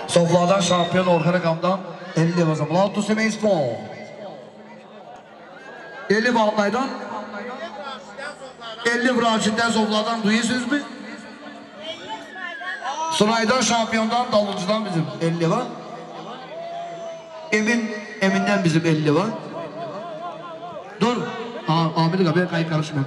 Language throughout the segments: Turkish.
Soflardan şampiyon Orhan Akam'dan 50 lira. Mulatu Semeyspor. 50 Bağlay'dan 50 Bracit'ten Soflardan duyuyorsunuz mu? Sunay'dan şampiyondan Davulcu'dan bizim 50 var. Emin'den bizim 50 var. Dur. Ahmet abi kayıp karışmıyor.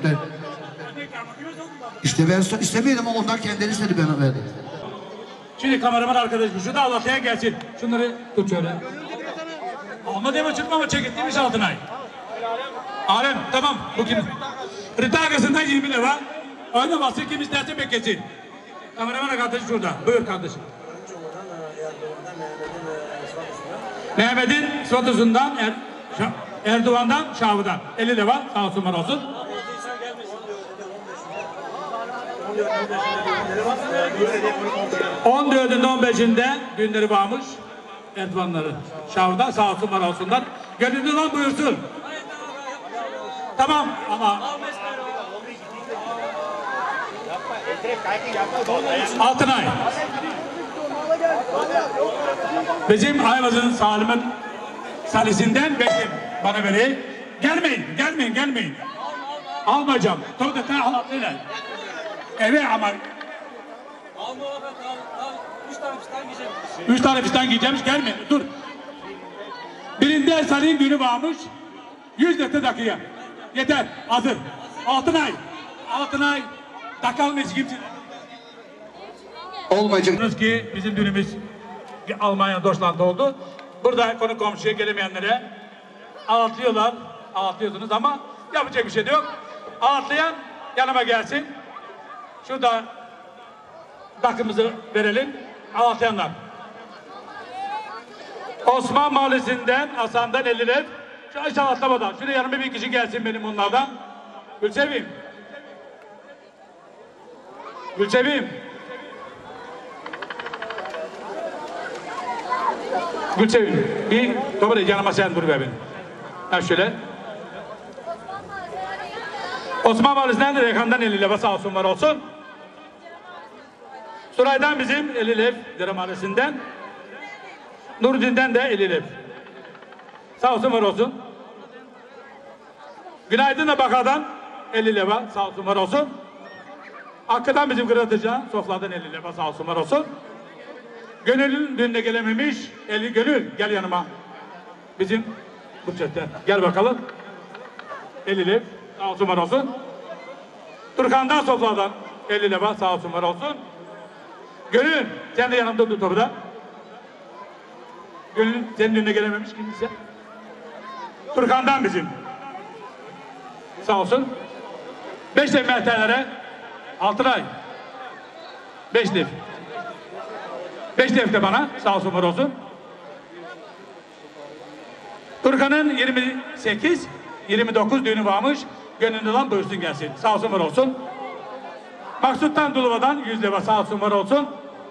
İşte ben istemiyordum ama ondan kendileri istedi bana verdi. Şimdi kameraman arkadaşım şu da Allah'ya gelsin. Şunları tut şöyle. Ama deme çıkma ama çek ettiğimiz Altınay. Alem tamam bu kim? Rıta arkasından 20 lira. Oyna basın kim isterse beklesin. Kameraman arkadaşım şurada. Buyur kardeşim. Mehmet'in Svatosu'ndan Erdoğan'dan Şavı'dan 50 lira sağ olsun var olsun. 14'ünde 15'inde günleri varmış Erdoğanları Şavı'dan sağ olsun var olsunlar. Gönüllü lan buyursun. Tamam ama Altınay bizim Ayvaz'ın Salim'in salisinden bekleyin bana vereyim. Gelmeyin. Almayacağım. Tövbe halatıyla. Evet ama 3 tane fistan giyeceğiz. Gelmeyin. Dur. Birinde Salih'in günü varmış. 100 litre dakika. Yeter. Hazır. Altınay. Takalmayız kimse. Olmayacak. Ki bizim dünümüz Almanya Deutschland'da oldu. Burada konu komşuya gelemeyenlere ağlatlıyorsunuz ama yapacak bir şey de yok. Ağlatlayan yanıma gelsin. Şurada takımızı verelim. Ağlatlayanlar. Osman Mahallesi'nden Hasan'dan 50 lira. Şu aşağı atlamadan. Şuraya yanıma bir kişi gelsin benim bunlardan. Gülsevim. Bir doğru yanıma sen dur be benim. Ha şöyle. Osman Mahallesi'nden de Rekan'dan 50 lira sağ olsun var olsun. Suray'dan bizim 50 lira Mahallesi'nden. Nurdin'den de 50 lira. Sağ olsun var olsun. Günaydın da Bakar'dan 50 lira sağ olsun var olsun. Hakkı'dan bizim Kıratıcı'dan Soflar'dan 50 lira sağ olsun var olsun. Gönül'ün düğününe gelememiş 50 Gönül gel yanıma. Bizim bu chatten. Gel bakalım. 50 lira sağ olsun var olsun. Turkan'dan Soflar'dan 50 lira sağ olsun var olsun. Gönül sen de yanımda dur orada. Gönül senin düğününe gelememiş kimse. Turkan'dan bizim. Sağ olsun. 5 lira mehterlere Altınay. 5 lira. 5 lira de bana sağ olsun var olsun. Turkan'ın 29 düğünü varmış. Gönlünde lan buyursun gelsin. Sağ olsun var olsun. Maksut'tan Duluva'dan 100 lira sağ olsun var olsun.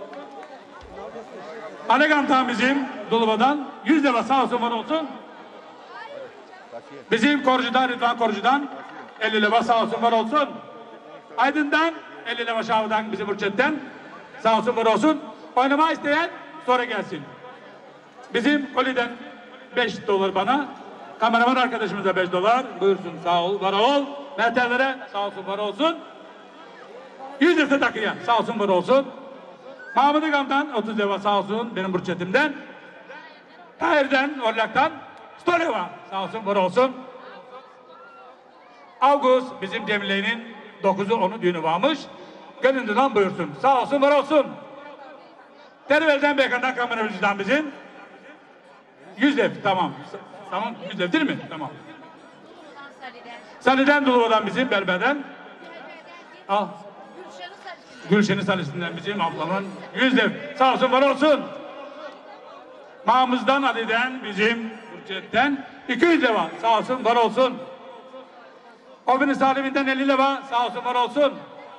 Alegam'dan bizim Duluva'dan 100 lira sağ olsun var olsun. Bizim Korucu'dan Rıdvan Korucu'dan 50 lira sağ olsun var olsun. Aydın'dan 50 lira Şavı'dan bizim Burçet'ten sağ olsun var olsun. Oynama isteyen sonra gelsin. Bizim Koli'den 5 dolar bana. Kameraman arkadaşımıza 5 dolar. Buyursun sağ ol var ol. Mertelere sağ olsun var olsun. 100 lira takıya sağ olsun var olsun. Mahmut Agam'dan 30 lira sağ olsun benim Burçet'imden. Tahir'den Orlak'tan Stoleva sağ olsun var olsun. Ağustos bizim Cemile'nin 9'u 10'u düğünü varmış. Gönlünden buyursun. Sağ olsun var olsun. Tervel'den Bekan'dan kameracıdan bizim 100 lira tamam. Tamam 100 lira değil mi? Tamam. Salih'den Duluva'dan bizim Berber'den. Al. Gülşen'in Salih'inden bizim ablamın 100 lira. Sağ olsun var olsun. Mahmuz'dan Ali'den bizim Burçet'ten 200 lira. Sağ olsun var olsun. Obini Salim'inden 50 lira. Sağ olsun var olsun.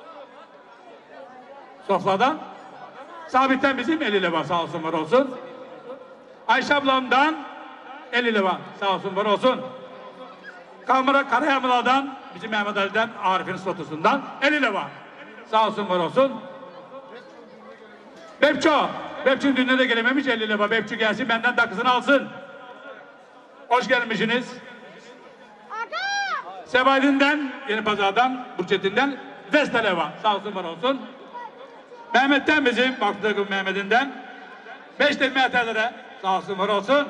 Soflardan. Sabit'ten bizim 50 lira sağ olsun var olsun. Ayşe ablamdan 50 lira sağ olsun var olsun. Karayamıla'dan bizim Mehmet Ali'den Arif'in slotusundan 50 lira sağ olsun var olsun. Bepço Bepçi düğününe de gelememiş 50 lira. Bepçi gelsin benden takısını alsın. Hoş gelmişsiniz. Sebaydin'den, Yeni Pazar'dan, Burçetinden Vesteleva. Sağ olsun var olsun. Mehmet'ten bizim, baktık Mehmet'inden 5 tekme atarlara. Sağ olsun var olsun.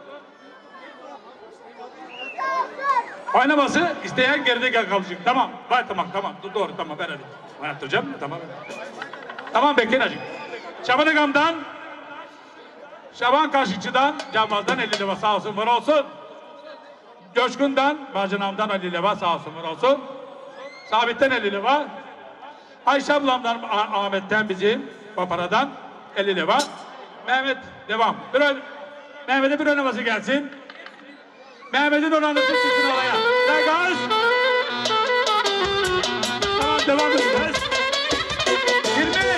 Oynaması isteyen geride kalacak. Tamam. Tamam. Doğru tamam. Ben hadi. Ben attıracağım. Tamam. Tamam bekleyin acık. Şaban Agam'dan, Şaban Kaşıkçı'dan, Canmaz'dan 50 lira sağ olsun var olsun. Coşkun'dan, Bacınam'dan 50 lira sağ olsun var olsun. Sabit'ten 50 lira. Ayşe ablamdan, Ahmet'ten bizim, Papara'dan 50 lira. Mehmet devam. Mehmet'e bir oynaması gelsin. Mehmet'in oranısı çıksın oraya. Gaz. Tamam devam edeceğiz. 20.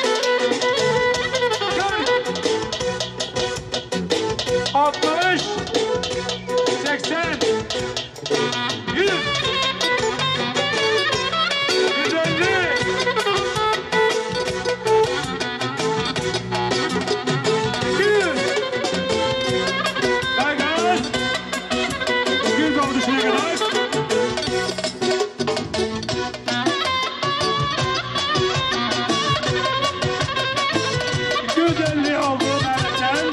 60. 80. 100. 150. 200. Gaz. 200 oldu şuna kadar. 250 oldu Mehmet'ten.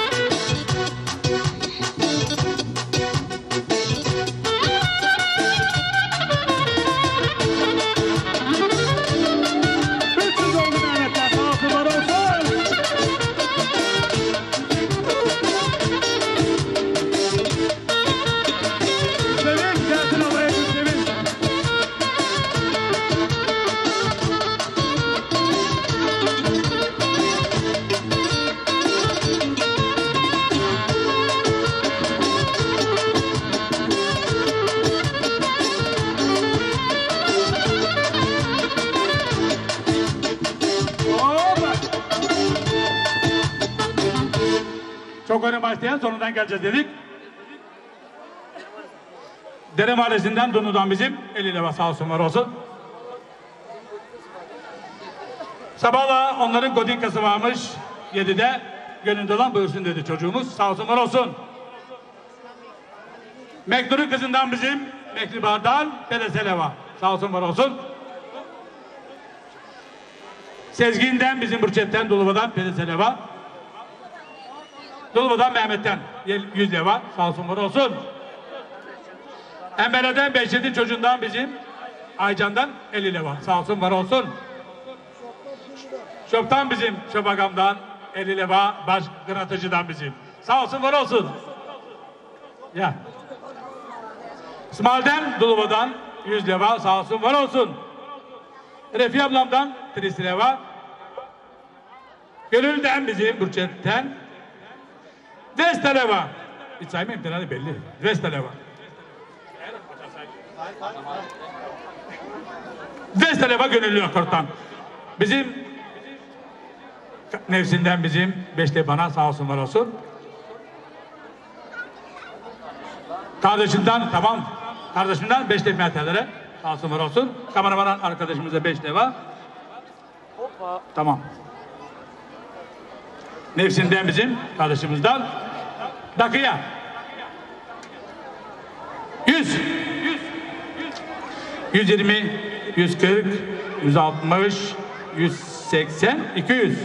Çok önemli isteyen sonundan geleceğiz dedik. Dere Mahallesi'nden Dunu'dan bizim 50 lira sağ olsun var olsun. Sabahla onların Godinkası varmış 7'de gönlünde olan buyursun dedi çocuğumuz sağ olsun var olsun. Meknur'un kızından bizim Meklibar'dan Pedeseleva sağ olsun var olsun. Sezgin'den bizim Burçet'ten Duluba'dan Pedeseleva. Duluba'dan Mehmet'ten 100 lira sağ olsun var olsun. Embele'den Behçet'in çocuğundan bizim Aycan'dan 50 lira sağ olsun var olsun. Şop'tan bizim Şopagam'dan 50 lira baş kıratıcıdan bizim sağ olsun var olsun. Ya. İsmail'den Duluba'dan 100 lira sağ olsun var olsun. Refi ablamdan 30 lira. Gönül'den bizim Burçet'ten Vesteleva. Hiç saymayayım herhalde belli. Vesteleva. Vesteleva gönüllü akorttan. Bizim nefsinden bizim 5 de bana sağ olsun var olsun. Kardeşimden tamam. Kardeşimden 5 de metrelere sağ olsun var olsun. Kameraman arkadaşımıza 5 de var. Tamam. Nefsinden bizim kardeşimizden Dakıya 100 120 140 160 180 200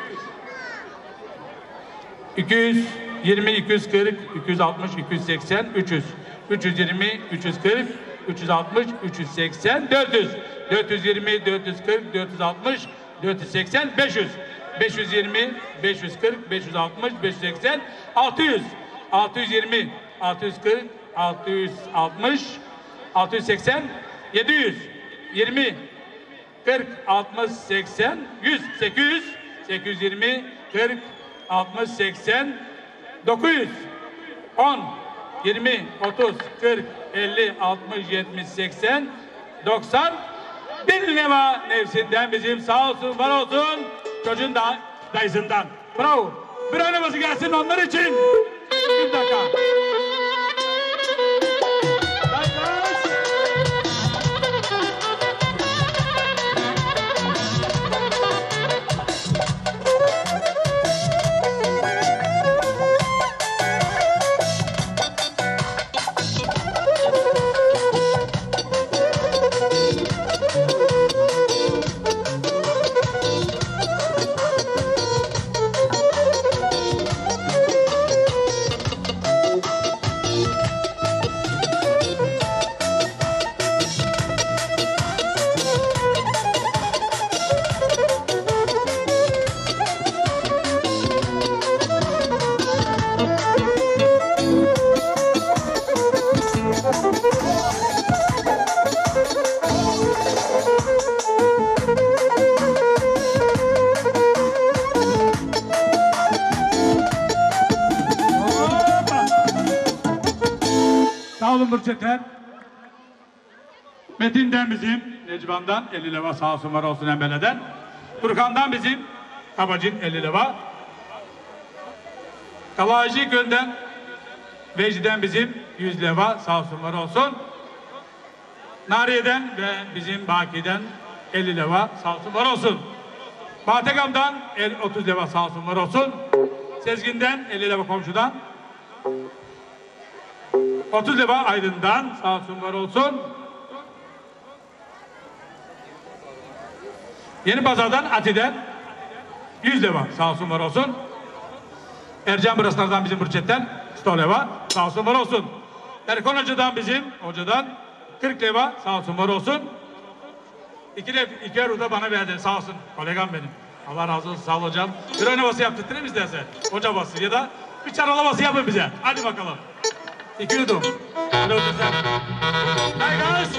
220 240 260 280 300 320 340 360 380 400 420 440 460 480 500 520 540 560 580 600 620 640 660 680 700 20 40 60 80 100 800 820 40 60 80 900 10 20 30 40 50 60 70 80 90 1 lira nefsinden bizim sağ olsun var olsun çocuğun da dayısından. Bravo. Bir oynaması gelsin onlar için. Bir dakika. olun Burçet'ten. Metin'den bizim, Necban'dan 50 leva sağ olsun var olsun Embele'den. Furkan'dan bizim, Kabacın 50 leva. Kavacı Göl'den, Vecdi'den bizim 100 leva sağ olsun var olsun. Nariye'den ve bizim Baki'den 50 leva sağ olsun var olsun. Bahtegam'dan 30 leva sağ olsun var olsun. Sezgin'den 50 leva komşudan. 30 leva Aydın'dan sağ olsun var olsun. Yeni Pazar'dan Ati'den 100 leva sağ olsun var olsun. Ercan Buraslar'dan bizim Burçet'ten 100 leva sağ olsun var olsun. Erkon Hoca'dan bizim hocadan 40 leva sağ olsun var olsun. İki euro da bana verdi sağ olsun kolegam benim. Allah razı olsun sağ ol hocam. Bir oynaması yaptırtırayım istersen. Hoca bası ya da bir çaralaması yapın bize. Hadi bakalım. 2 yudum. Hadi otur sen. Hey guys.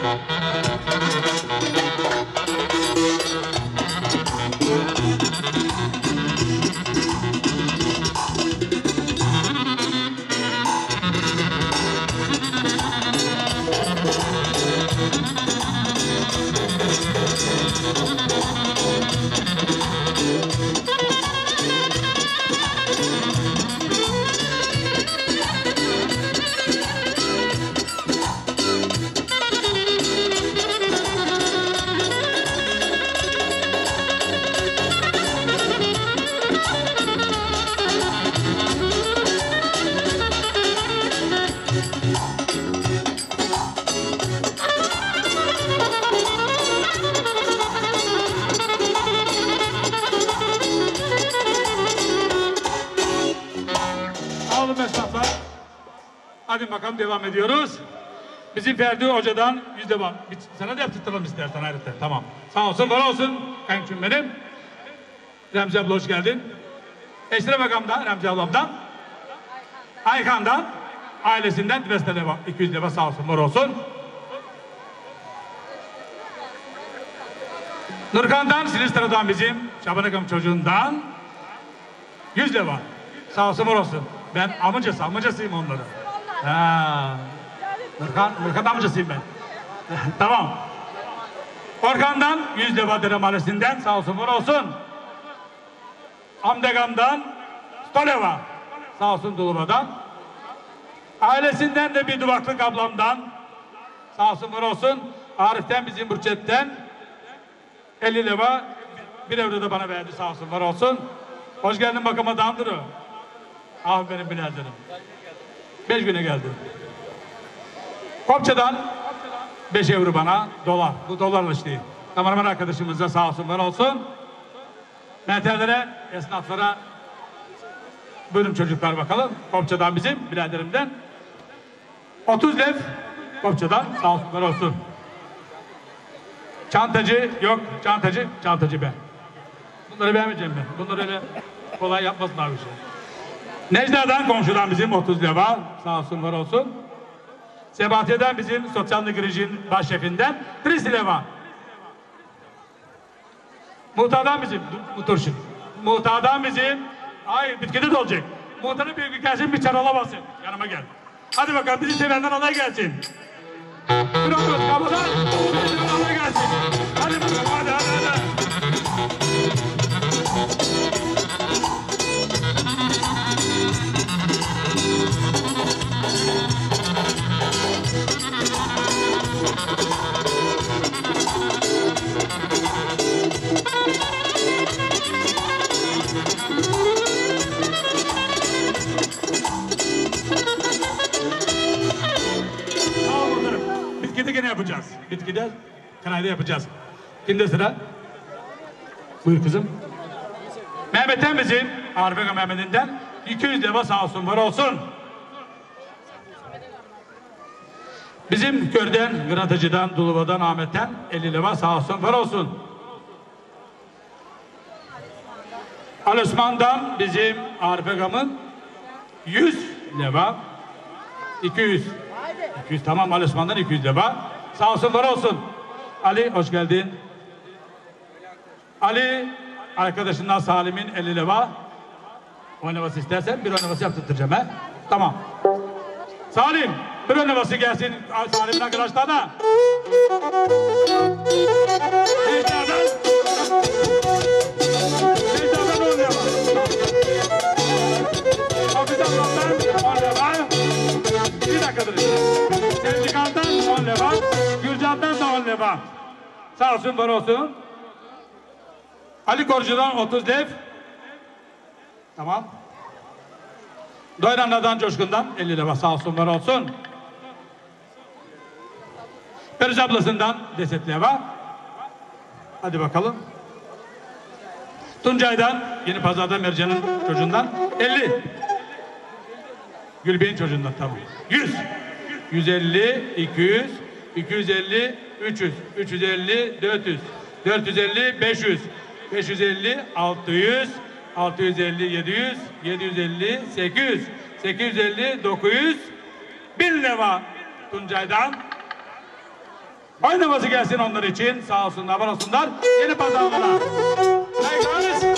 Hadi bakalım devam ediyoruz. Bizim Ferdi Hoca'dan 100 devam. Sana da yaptırtalım istersen ayrıca. Tamam. Sağ olsun, var olsun. Kayınçum benim. Remzi abla hoş geldin. Eşref Bakam'dan, Remzi ablamdan. Aykan'dan, ailesinden 200 leva sağ olsun, var olsun. Nurkan'dan, Silistra'dan bizim, Şaban Akam çocuğundan 100 leva sağ olsun, var olsun. Ben amcasıyım onları. Ha. Nurkan amcasıyım ben. Tamam. Orkan'dan 100 leva Dere Mahallesi'nden sağ olsun var olsun. Amdegam'dan 100 leva sağ olsun Duluba'dan. Ailesinden de bir duvaklık ablamdan sağ olsun var olsun. Arif'ten bizim Burçet'ten 50 leva 1 euro da bana verdi sağ olsun var olsun. Hoş geldin bakıma Dandırı. Ah benim biraderim. 5 güne geldim. Kopça'dan 5 euro bana dolar. Bu dolarla işte. Kameraman arkadaşımıza sağ olsun var olsun. Menterlere, esnaflara buyurun çocuklar bakalım. Kopça'dan bizim biraderimden 30 lev Kopça'dan sağ olsun var olsun. Çantacı yok. Çantacı ben. Bunları beğenmeyeceğim ben. Bunları öyle kolay yapmasınlar bir şey. Necda'dan komşudan bizim 30 leva sağ olsun var olsun. Sebatiye'den bizim Sosyal Nigrijin başşefinden 30 leva. Muhtardan bizim Muhtarşın. Muhtardan bizim hayır bitkide de olacak. Muhtarın büyük gelsin bir çarala basın. Yanıma gel. Hadi bakalım bizi sevenler alay gelsin. Bırakıyoruz kabadan. Bizi sevenler alay gelsin. Hadi bakalım hadi. Bitkide gene yapacağız. Bitkide kanayda yapacağız. Kimde sıra? Buyur kızım. Mehmet'ten bizim Arifeka Mehmet'inden 200 leva sağ olsun var olsun. Bizim Kör'den, Gınatıcı'dan, Duluba'dan, Ahmet'ten 50 leva sağ olsun var olsun. Ali Osman'dan bizim Arifeka'mın 100 leva 200 tamam Ali Osman'dan 200 leva sağ olsun var olsun. Ali hoş geldin. Ali arkadaşından Salim'in 50 leva oynaması istersen bir oynaması yaptırtacağım he. Tamam. Salim Bir oynaması gelsin Salim'in arkadaşlar da. Necda'dan 10 leva. Hafiz Ablam'dan 10 leva. Bir dakikadır. Sevcikan'dan 10 leva. Gülcan'dan da 10 leva. Sağ olsun, var olsun. Ali Korcu'dan 30 lev. Tamam. Doyranlardan Coşkun'dan 50 leva. Sağ olsun, var olsun. Periz ablasından deset leva. Hadi bakalım. Tuncay'dan, Yeni Pazar'dan Mercan'ın çocuğundan 50. Gülbey'in çocuğundan tamam. 100. 150, 200, 250, 300, 350, 400, 450, 500, 550, 600, 650, 700, 750, 800, 850, 900, 1000 leva Tuncay'dan. Oynaması gelsin onlar için. Sağ olsunlar, var olsunlar. Yeni Pazarlara. Saygılarız.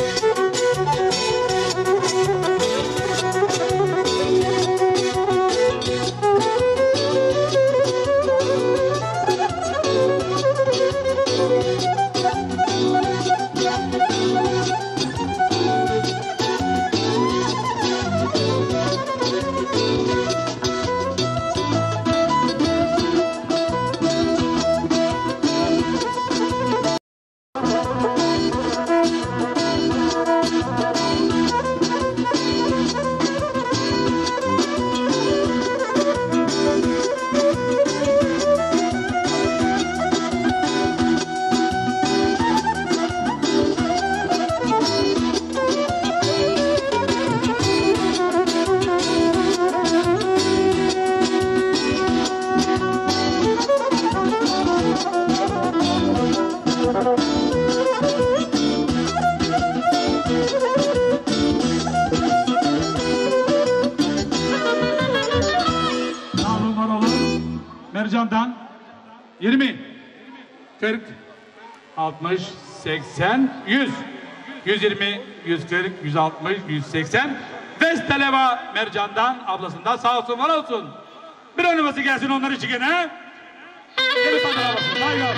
Mercan'dan 20, 40, 60, 80, 100, 120, 140, 160, 180. Vesteleva Mercan'dan, ablasından sağ olsun, var olsun. Bir oynaması gelsin onlar için gene. Yeni Pazar ablasın. Saygılar.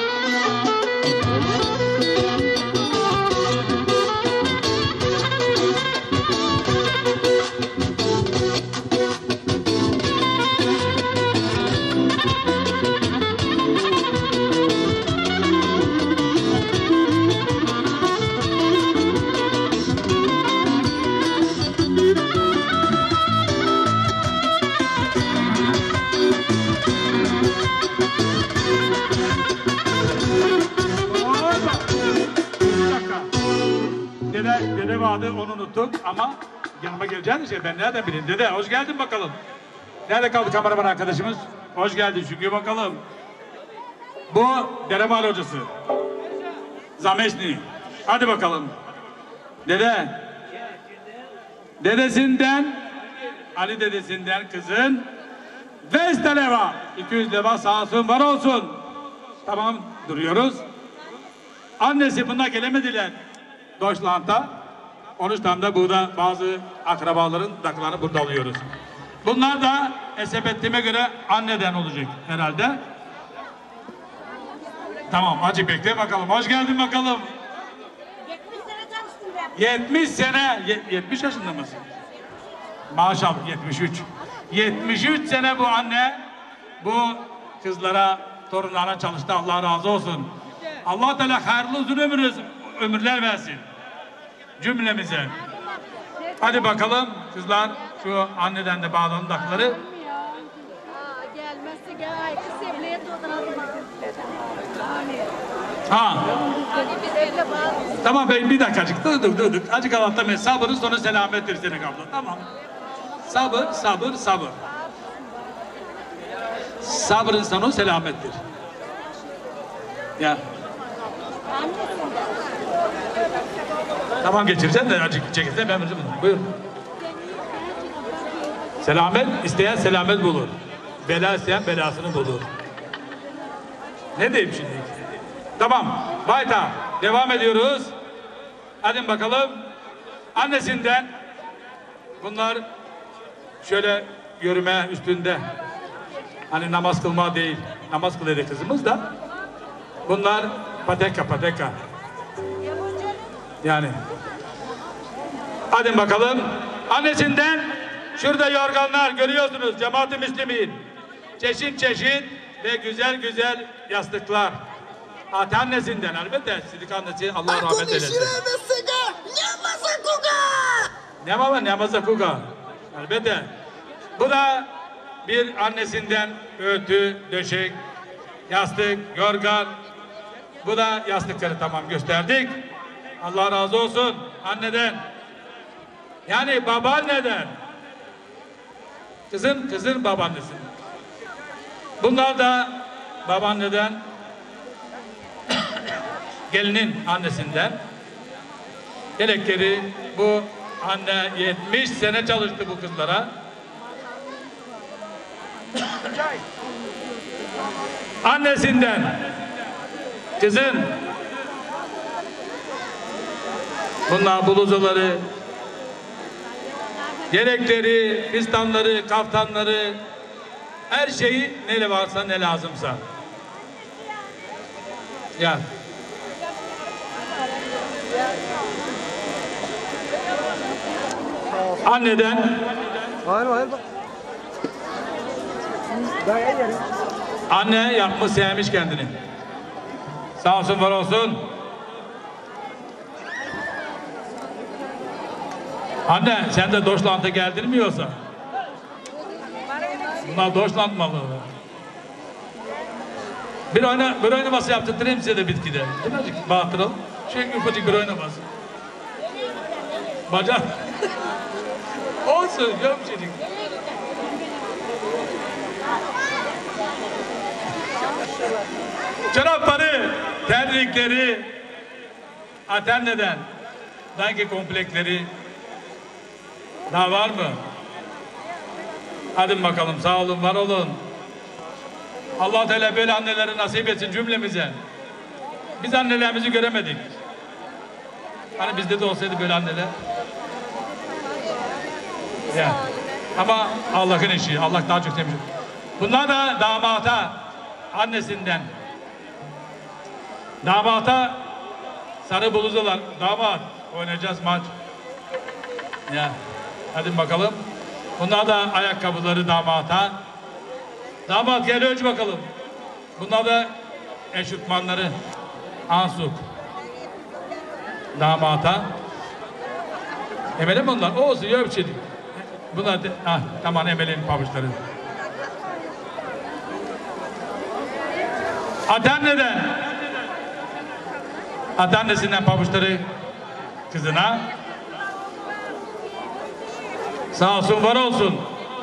Dede vardı, onu unuttuk ama yanıma geleceğin şey ben nereden bileyim? Dede hoş geldin bakalım. Nerede kaldı kameraman arkadaşımız? Hoş geldin Şükrü bakalım. Bu Deremal hocası. Zameşni. Hadi bakalım. Dede. Dedesinden, Ali dedesinden kızın 5 leva. 200 leva sağ olsun, var olsun. Tamam, duruyoruz. Annesi buna gelemediler. Deutschland'da. 13'ten de burada bazı akrabaların daklarını burada alıyoruz. Bunlar da hesap ettiğime göre anneden olacak herhalde. Tamam, acı bekle bakalım. Hoş geldin bakalım. 70 sene çalıştım ben. 70 sene, 70 yaşında mısın? Maşallah 73. 73 sene bu anne bu kızlara, torunlara çalıştı. Allah razı olsun. Allah Teala hayırlı uzun ömürler versin cümlemize. Hadi bakalım kızlar, şu anneden de bağlanın dakları. Gelmezse gel, kız evliye Ha. Tamam bey, bir dakikacık dur. Acık Allah'tan sabırın sonu selamettir senin abla. Tamam. Sabır. Sabrın sonu selamettir. Ya. Tamam geçireceğim de acık çekilse ben veririm. Buyur. Selamet isteyen selamet bulur. Bela isteyen belasını bulur. Ne diyeyim şimdi? Tamam. Bayta. Devam ediyoruz. Hadi bakalım. Annesinden bunlar şöyle yürüme üstünde. Hani namaz kılma değil. Namaz kılıyor kızımız da. Bunlar pateka. Yani. Hadi bakalım. Annesinden şurada yorganlar görüyorsunuz. Cemaat-i Müslümin. Çeşit ve güzel yastıklar. Annesinden elbette. Sidik annesi Allah rahmet eylesin. Ne mazakuga. Elbette. Bu da bir annesinden örtü, döşek, yastık, yorgan. Bu da yastıkları tamam gösterdik. Allah razı olsun anneden. Yani babaanneden. Kızın babaannesi. Bunlar da babaanneden, gelinin annesinden. Yelekleri bu anne 70 sene çalıştı bu kızlara. Annesinden kızın bunlar bluzaları, yelekleri, fistanları, kaftanları, her şeyi ne varsa ne lazımsa. Ya. Anneden anne yapmış sevmiş kendini. Sağ olsun var olsun. Anne sen de Deutschland'a geldin mi yoksa? Bunlar Deutschland malı. Bir oynaması yaptırtırayım size de bitkide. Birazcık bağıtıralım. Ufacık bir oynaması. Bacak. Olsun yok bir şeycik. Çorapları, terlikleri, Athenne'den, danki komplekleri daha var mı? Hadi bakalım sağ olun var olun. Allah Teala böyle anneleri nasip etsin cümlemize. Biz annelerimizi göremedik. Hani bizde de olsaydı böyle anneler. Ya. Ama Allah'ın işi. Allah daha çok sevmiş. Bunlar da damata annesinden. Damata sarı bluzalar. Damat oynayacağız maç. Ya. Hadi bakalım. Bunlar da ayakkabıları damata. Damat gel ölç bakalım. Bunlar da eşofmanları. Ansuk. Damata. Emele mi onlar? Olsun yok bir şey değil. Bunlar da, tamam Emele'nin pabuçları. Atannesinden pabuçları kızına. Sağ olsun var olsun.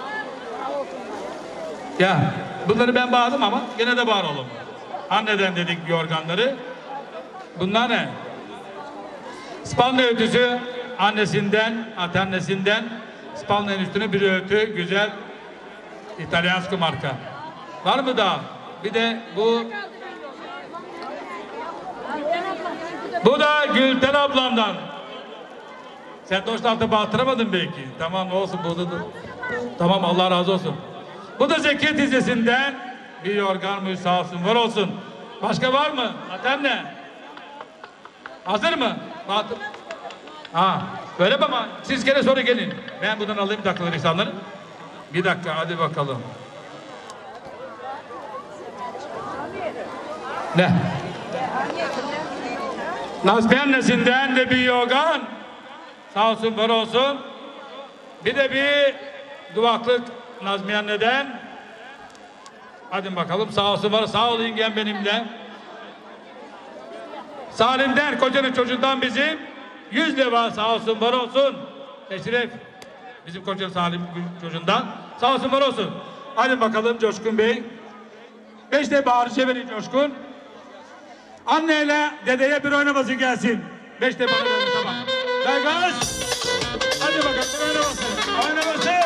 Ya bunları ben bağladım ama gene de bağıralım. Anneden dedik yorganları. Bunlar ne? Spalna örtüsü annesinden, atannesinden Spalna'nın üstüne bir örtü, güzel İtalyansko marka. Var mı daha? Bir de bu da Gülten ablamdan. Sen Deutschland'a bağıtıramadın belki. Tamam olsun bu da. Tamam Allah razı olsun. Bu da Zeki dizisinden bir yorgan sağ olsun var olsun. Başka var mı? Atenne. Hazır mı? Batır. Öyle mi ama siz gene sonra gelin. Ben buradan alayım takıları insanları. Bir dakika hadi bakalım. Ne? Nazmi annesinden de bir yorgan. Sağ olsun var olsun. Bir de bir duvaklık Nazmi anneden. Hadi bakalım sağ olsun var. Sağ ol yengem benimle. Salim'den kocanın çocuğundan bizim 100 lira sağ olsun var olsun. Teşrif. Bizim kocanın Salim çocuğundan. Sağ olsun var olsun. Hadi bakalım Coşkun Bey. 5 de bağırışı verin Coşkun. Anneyle dedeye bir oynaması gelsin. 5 de bana verin tamam. Dergaş. Hadi bakalım oynaması. Oynaması.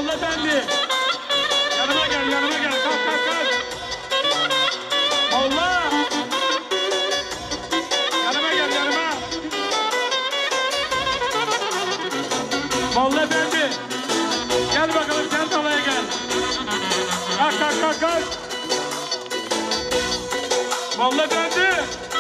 Molla Efendi. Yanıma gel, yanıma gel. Kalk, kalk, kalk. Molla. Yanıma gel, yanıma. Molla Efendi. Gel bakalım, sen talaya gel. Kalk, kalk, kalk, kalk. Molla Efendi.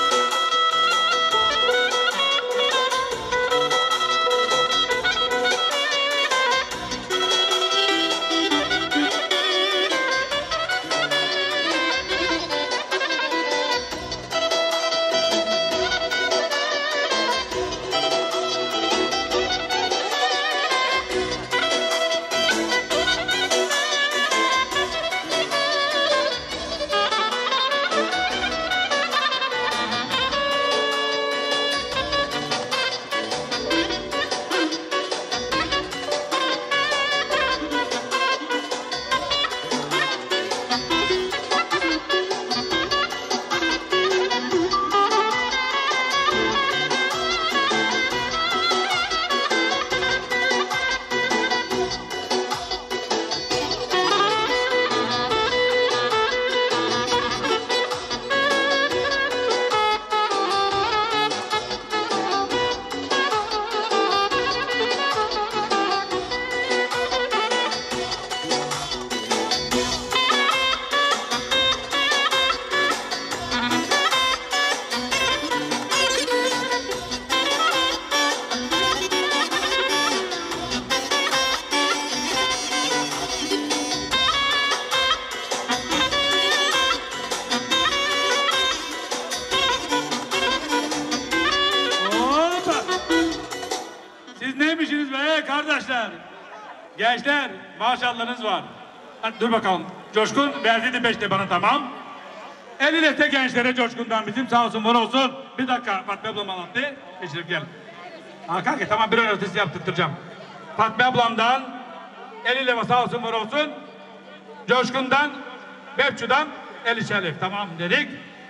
Gençler, maşallahınız var. Hadi dur bakalım. Coşkun verdiydi 5'te bana, tamam. 50 lete gençlere Coşkun'dan bizim, sağ olsun var olsun. Bir dakika, Fatma ablam anlattı. Geçirip gel. Kanka tamam, bir ön ötesi yaptırtacağım. Fatma ablamdan 50 leva sağ olsun var olsun. Coşkun'dan, Bepçu'dan 50 şerif. Tamam dedik.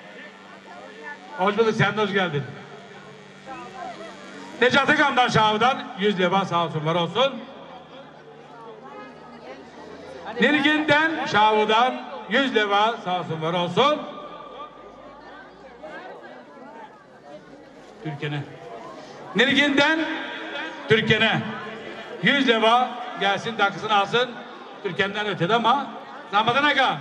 Hoş bulduk, sen de hoş geldin. Necati Gam'dan Şahı'dan 100 leva sağ olsun var olsun. Nilgin'den Şahı'dan 100 leva sağ olsun var olsun. Türkiye'ne. Nilgin'den Türkiye'ne 100 leva gelsin, dakikasını alsın. Türkiye'den ötede ama Ramazan Aga.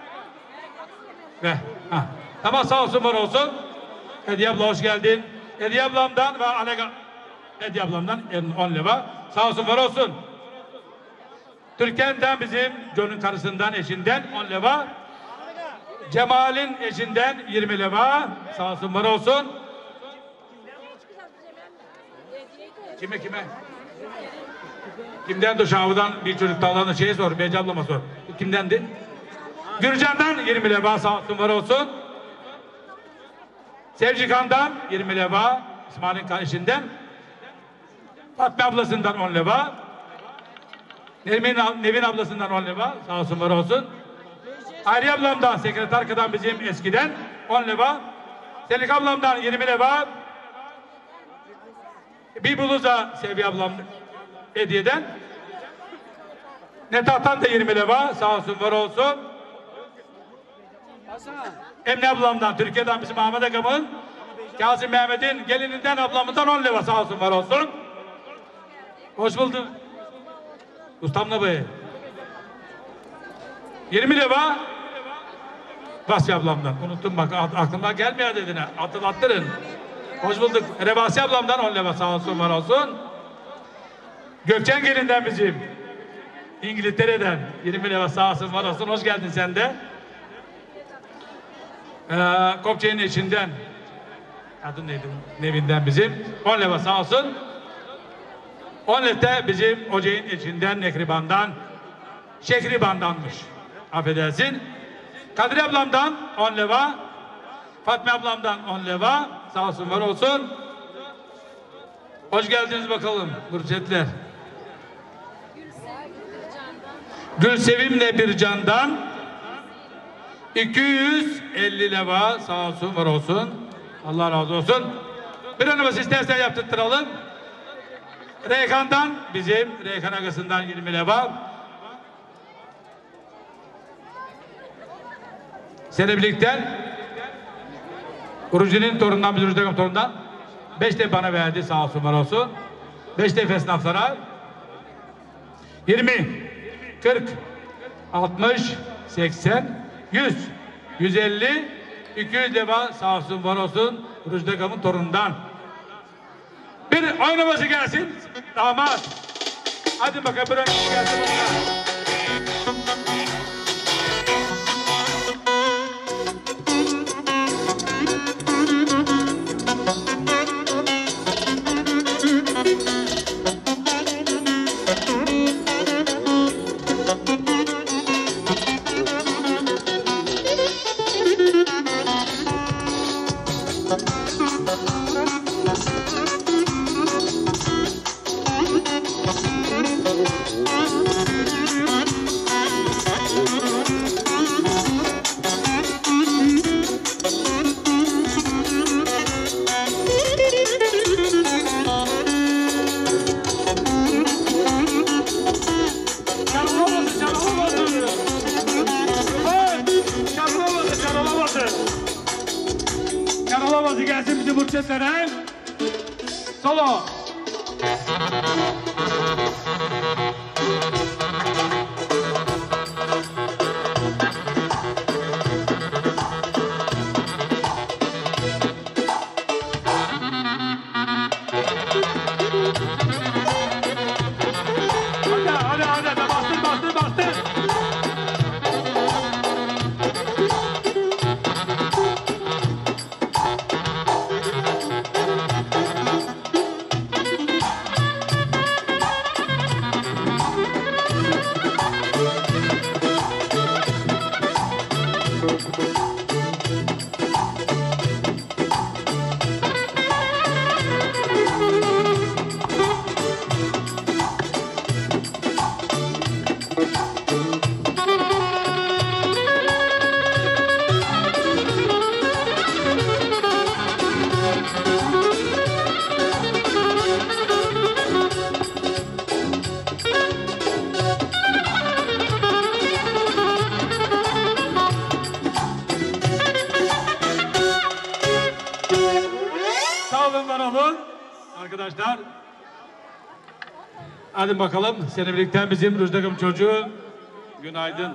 Ve tamam, sağ olsun var olsun. Hediye abla hoş geldin. Hediye ablamdan ve Alega Hediye ablamdan 10 leva sağ olsun var olsun. Türkiye'den bizim John'un karısından, eşinden 10 leva. Cemal'in eşinden 20 leva sağ olsun var olsun. Kime? Kimden de Şahı'dan bir çocuk dağlarına şeye sor, Beyci ablama sor. Kimdendi? Gürcan'dan 20 leva sağ olsun var olsun. Sevcikan'dan 20 leva, İsmail'in kardeşinden. Fatma ablasından 10 leva. Nevin ablasından 10 leva sağ olsun var olsun. Hayriye ablamdan, sekreterkadan bizim eskiden 10 leva. Selik ablamdan 20 leva. Bir buluza Sevi ablam hediyeden. Netah'tan da 20 leva sağ olsun var olsun. Emine ablamdan, Türkiye'den bizim Ahmet Agam'ın, Kazım Mehmet'in gelininden ablamızdan 10 leva sağ olsun var olsun. Hoş bulduk. Ustamla bey. 20 leva Vasfi ablamdan. Unuttum bak, aklıma gelmiyor dediğine. Hatırlattırın. Hoş bulduk. Revasi ablamdan 10 leva sağ olsun var olsun. Gökçen gelinden bizim, İngiltere'den 20 leva sağ olsun var olsun. Hoş geldin sen de. Kopçe'nin eşinden, adın neydi? Nevinden bizim 10 leva sağ olsun. 10 lete bizim Ocağın eşinden, Nekriban'dan, Şekriban'danmış. Affedersin. Kadri ablamdan 10 leva, Fatma ablamdan 10 leva sağ olsun var olsun. Hoş geldiniz bakalım Burçetler. Gülsevim'le bir candan 250 leva sağ olsun var olsun. Allah razı olsun. Bir önümüz istersen yaptırtıralım. Reyhan'dan bizim, Reyhan Agası'ndan 20 leva. Seni birlikten Kurucu'nun torunundan, bizim Rüzgar torunundan 5 de bana verdi, sağ olsun var olsun. 5 de esnaflara 20, 40, 60, 80, 100, 150, 200 defa sağ olsun var olsun Rüzgar'ın torunundan. Bir oynaması gelsin damat. Hadi bakalım bir oynaması gelsin bunlar. Yaralamazı gelsin bizim burçetlere. Solo. Hadi bastır. Arkadaşlar, hadi bakalım seni birlikte bizim Rüzgar'ın çocuğu günaydın.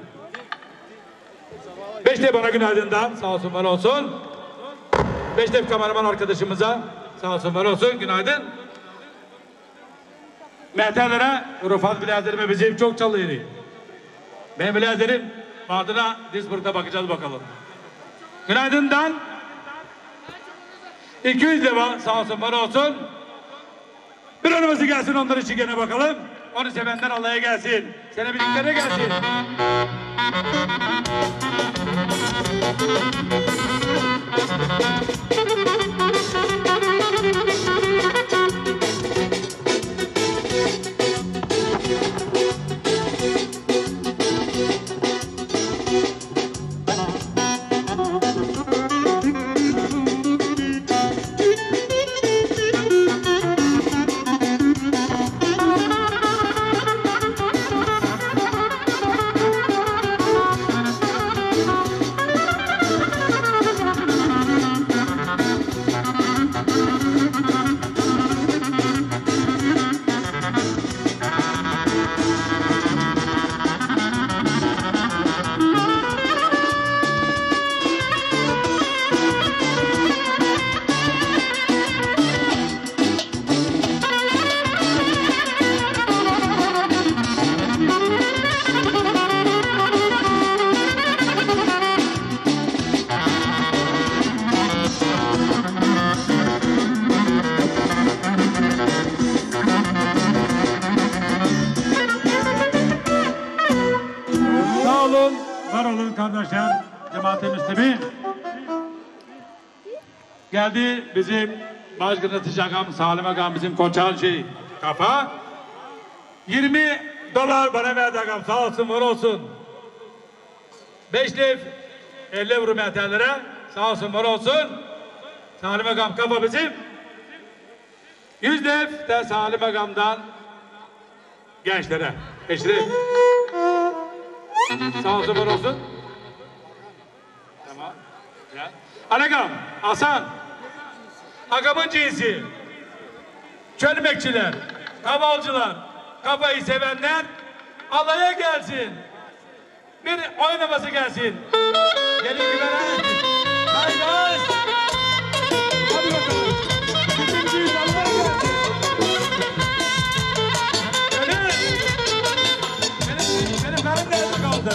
5 de bana günaydından sağ olsun var olsun. 5 de kameraman arkadaşımıza sağ olsun var olsun günaydın. Mehterlere Rufat biladerime bizim çok çalıyor. Ben biladerim Bardına Dizburg'da bakacağız bakalım. Günaydından 200 defa sağ olsun var olsun. Bir önümüzü gelsin onlar için gene bakalım. Onu sevenler Allah'a gelsin. Sene birliklere gelsin. Kardeşler, cemaat-i müslimin geldi bizim başkan Hatice Agam, Salim Agam bizim koçan kafa 20 dolar bana verdi Agam sağ olsun var olsun 5 lev 50 euro metrelere sağ olsun var olsun Salim Agam kafa bizim 100 lev de Salim Agam'dan gençlere 5 lev sağ olsun var olsun. Ya. Anagam, Hasan. Agamın cinsi. Çölmekçiler, kavalcılar, kafayı sevenler alaya gelsin. Bir oynaması gelsin. Gelin güvene. Haydi. Hadi bakalım. Üçüncüyüz alaya gelsin. Benim karım nerede kaldı?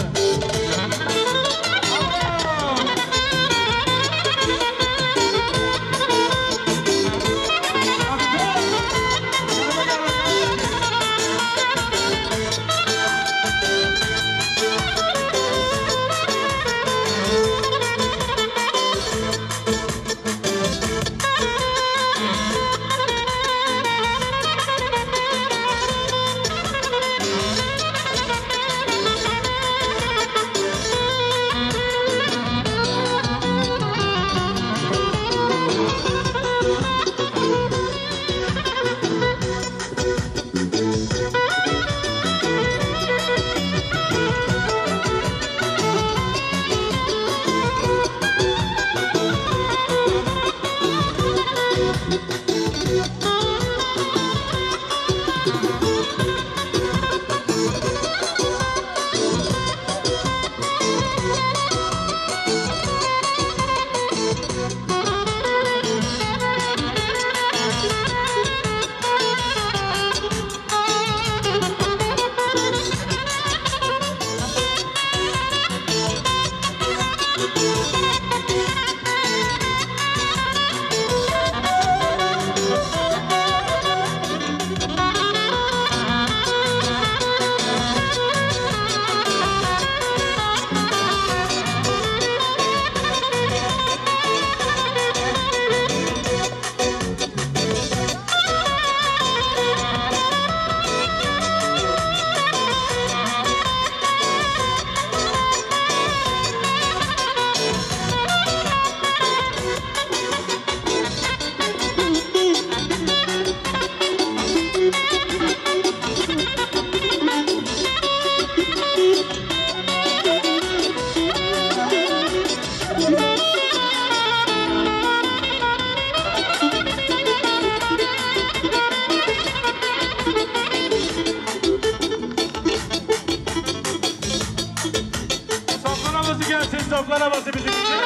Toplanaması bizim için.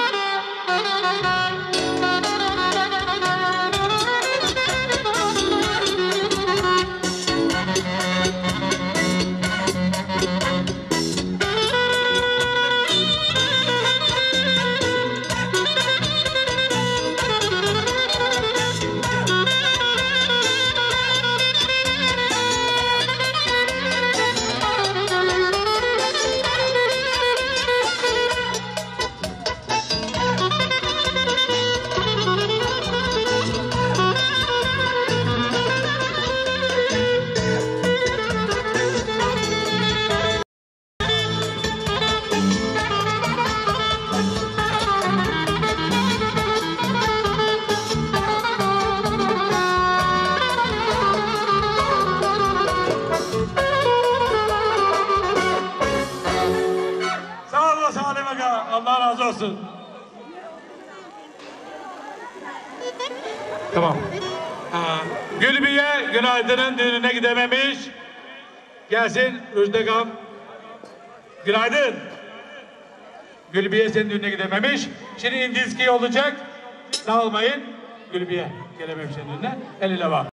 Allah razı olsun. Tamam. Gülbiye Günaydın'ın düğününe gidememiş. Gelsin Rüjdegam. Günaydın. Gülbiye senin düğününe gidememiş. Şimdi İndizki olacak. Dağılmayın. Gülbiye gelememiş senin düğününe. El ile var.